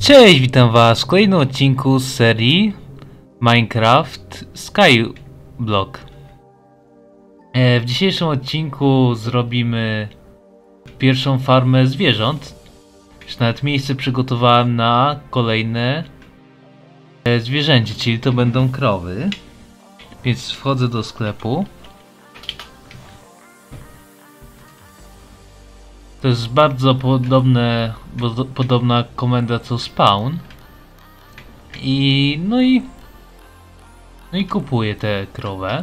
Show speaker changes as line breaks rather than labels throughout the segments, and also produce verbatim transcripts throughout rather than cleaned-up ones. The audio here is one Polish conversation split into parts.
Cześć, witam was w kolejnym odcinku z serii Minecraft Skyblock. E, w dzisiejszym odcinku zrobimy pierwszą farmę zwierząt. Już nawet miejsce przygotowałem na kolejne e, zwierzęcie, czyli to będą krowy. Więc wchodzę do sklepu. To jest bardzo podobne, bo, podobna komenda co spawn. I no i no i kupuję tę krowę.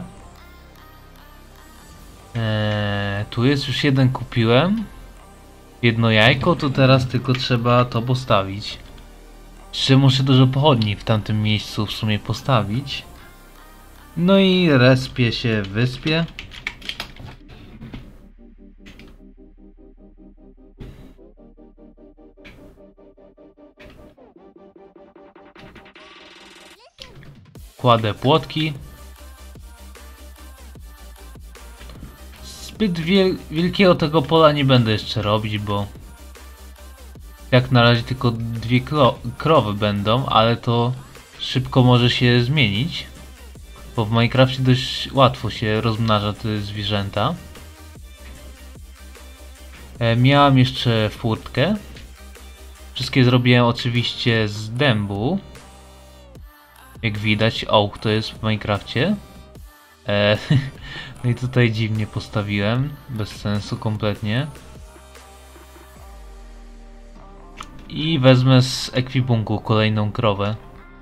Eee, tu jest już jeden, kupiłem jedno jajko, to teraz tylko trzeba to postawić. Jeszcze muszę dużo pochodni w tamtym miejscu w sumie postawić. No i respię się w wyspie. Kładę płotki. Zbyt wiel wielkiego tego pola nie będę jeszcze robić, bo jak na razie tylko dwie krowy będą, ale to szybko może się zmienić, bo w Minecrafcie dość łatwo się rozmnaża te zwierzęta. E, miałem jeszcze furtkę. Wszystkie zrobiłem oczywiście z dębu. Jak widać, oak to jest w Minecrafcie. Eee, no i tutaj dziwnie postawiłem, bez sensu kompletnie. I wezmę z ekwipunku kolejną krowę.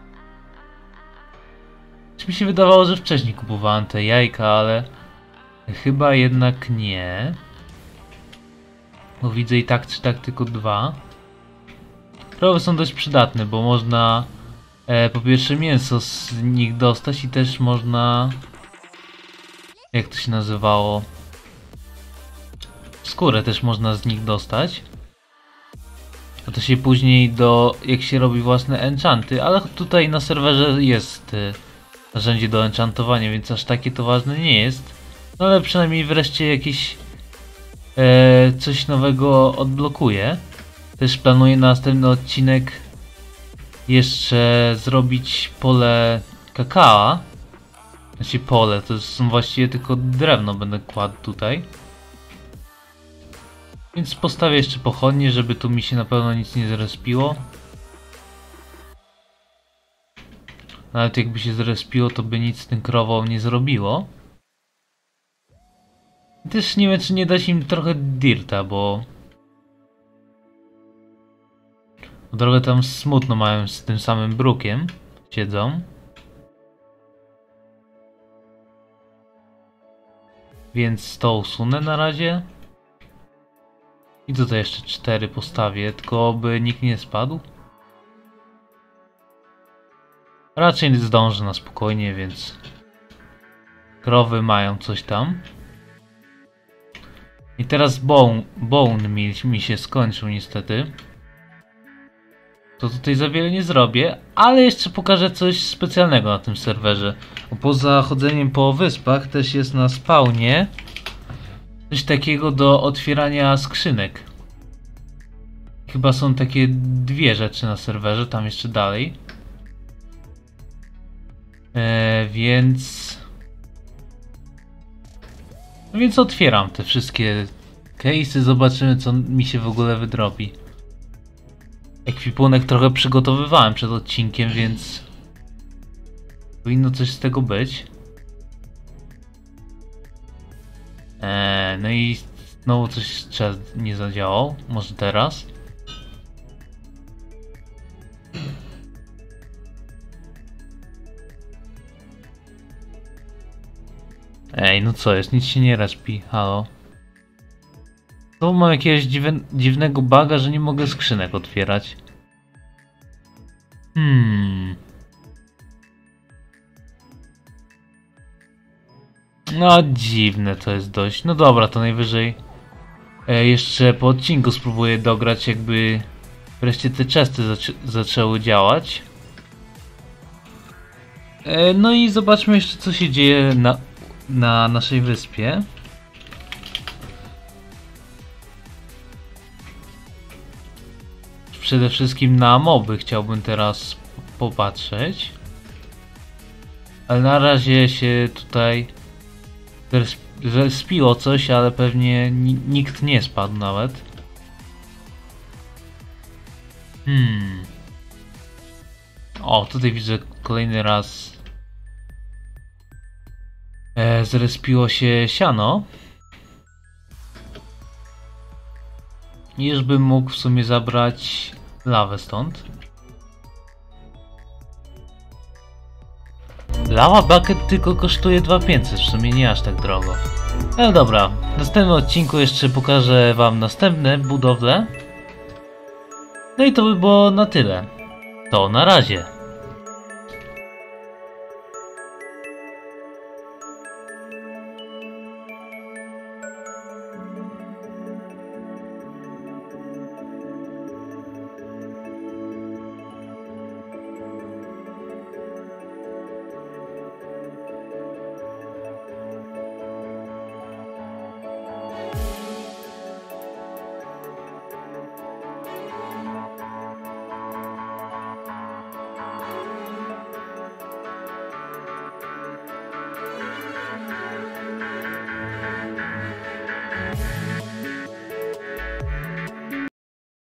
Czy mi się wydawało, że wcześniej kupowałem te jajka, ale chyba jednak nie. Bo widzę i tak czy tak tylko dwa. Krowy są dość przydatne, bo można E, po pierwsze mięso z nich dostać i też można, jak to się nazywało, skórę też można z nich dostać. A to się później do, jak się robi własne enchanty, ale tutaj na serwerze jest e, narzędzie do enchantowania, więc aż takie to ważne nie jest. No ale przynajmniej wreszcie jakieś e, coś nowego odblokuję. Też planuję na następny odcinek jeszcze zrobić pole kakao. Znaczy pole, to są właściwie tylko drewno będę kładł tutaj. Więc postawię jeszcze pochodnie, żeby tu mi się na pewno nic nie zrespiło. Nawet jakby się zrespiło, to by nic z tym krową nie zrobiło. I też nie wiem, czy nie dać im trochę dirta, bo drogę tam smutno mają z tym samym brukiem. Siedzą. Więc to usunę na razie. I tutaj jeszcze cztery postawię, tylko by nikt nie spadł. Raczej zdążę na spokojnie, więc krowy mają coś tam. I teraz bone, bone mi, mi się skończył niestety. To tutaj za wiele nie zrobię, ale jeszcze pokażę coś specjalnego na tym serwerze. Bo poza chodzeniem po wyspach też jest na spawnie coś takiego do otwierania skrzynek. Chyba są takie dwie rzeczy na serwerze, tam jeszcze dalej. Eee, więc... No więc otwieram te wszystkie case'y, zobaczymy co mi się w ogóle wydrobi. Ekwipunek trochę przygotowywałem przed odcinkiem, więc powinno coś z tego być. Eee, no i znowu coś nie zadziałał. Może teraz. Ej, no co jest? Nic się nie respi. Halo. To mam jakiegoś dziwne, dziwnego buga, że nie mogę skrzynek otwierać. Hmm. No dziwne to jest dość. No dobra, to najwyżej e, jeszcze po odcinku spróbuję dograć, jakby wreszcie te chesty zaczę zaczęły działać. E, no i zobaczmy jeszcze co się dzieje na, na naszej wyspie. przede wszystkim na moby chciałbym teraz popatrzeć. Ale na razie się tutaj zrespiło coś, ale pewnie nikt nie spadł nawet. Hmm. O, tutaj widzę kolejny raz e, zrespiło się siano. I już bym mógł w sumie zabrać lawę stąd. Lava bucket tylko kosztuje dwa tysiące pięćset, w sumie nie aż tak drogo. Ale dobra, w następnym odcinku jeszcze pokażę wam następne budowle. No i to by było na tyle. To na razie.